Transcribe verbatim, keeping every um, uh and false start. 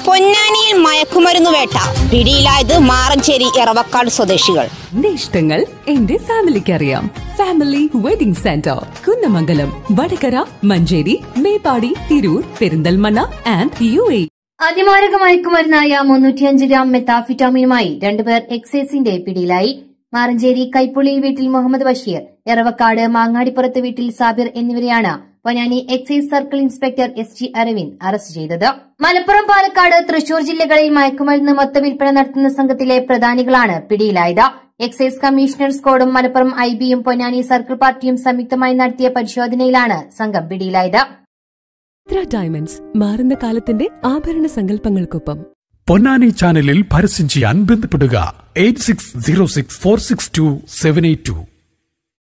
പൊന്നാനിയിൽ മയക്കുമരുന്ന് വേട്ട പിടിയിലായത് മാറഞ്ചേരി എറവക്കാട് സ്വദേശികൾ. എന്റെ ഇഷ്ടങ്ങൾ എന്റെ ഫാമിലിക്ക് അറിയാം. Family wedding centre, Kunnamangalam, Vadakara, Manjeri, Meppadi, Tirur, Perinthalmanna and U A. അതിമാരക മയക്കുമരുന്നായ മുന്നൂറ്റിയഞ്ച് ഗ്രാം മെത്താഫിറ്റാമിനുമായി രണ്ടുപേർ എക്സൈസിന്റെ പിടിയിലായി. മാറഞ്ചേരി കൈപ്പുള്ളി വീട്ടിൽ മുഹമ്മദ് ബഷീർ, എറവക്കാട് മാങ്ങാടിപ്പുറത്ത് വീട്ടിൽ സാബിർ എന്നിവരെയാണ് Ponnani excise circle inspector S G Aravind arrest ചെയ്തത്. മലപ്പുറം, പാലക്കാട്, തൃശൂർ ജില്ലകളിൽ മയക്കുമരുന്ന് മൊത്തവിൽപ്പന നടത്തുന്ന സംഘത്തിലെ പ്രധാനികളാണ് പിടിയിലായത്. എക്സൈസ് കമ്മീഷണർ സ്ക്വാഡും മലപ്പുറം ഐ ബിയും പൊന്നാനി സർക്കിൾ പാർട്ടിയും സംയുക്തമായി നടത്തിയ പരിശോധനയിലാണ് സംഘം പിടിയിലായത്. ഡയമണ്ട്സ്, മാറുന്ന കാലത്തിന്റെ ആഭരണ സങ്കല്പങ്ങൾക്കൊപ്പം. പൊന്നാനി ചാനലിൽ പരസ്യം ചെയ്യാൻ ബന്ധപ്പെടുക eight six zero six four six two seven eight to.